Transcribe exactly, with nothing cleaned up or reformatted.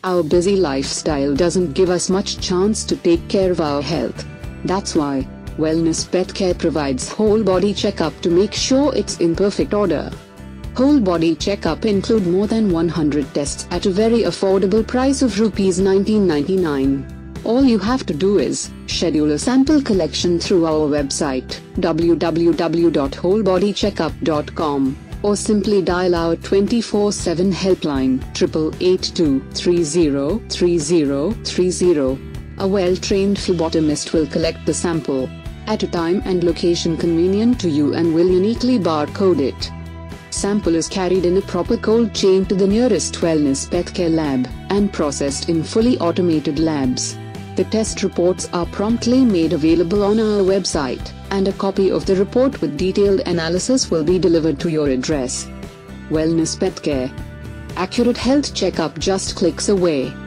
Our busy lifestyle doesn't give us much chance to take care of our health. That's why Wellness Pathcare provides whole body checkup to make sure it's in perfect order. Whole body checkup include more than one hundred tests at a very affordable price of rupees nineteen ninety-nine. All you have to do is schedule a sample collection through our website w w w dot whole body checkup dot com or simply dial our twenty-four seven helpline eight eight eight two, three zero three zero three zero. A well-trained phlebotomist will collect the sample at a time and location convenient to you and will uniquely barcode it. Sample is carried in a proper cold chain to the nearest Wellness Pathcare lab and processed in fully automated labs. The test reports are promptly made available on our website, and a copy of the report with detailed analysis will be delivered to your address. Wellness Pathcare. Accurate health checkup just clicks away.